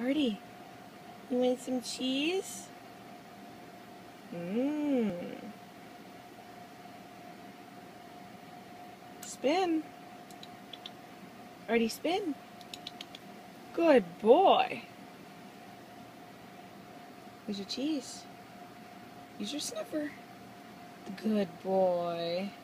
Artie, you want some cheese? Mmm. Spin. Artie, spin. Good boy. Here's your cheese. Use your sniffer. Good boy.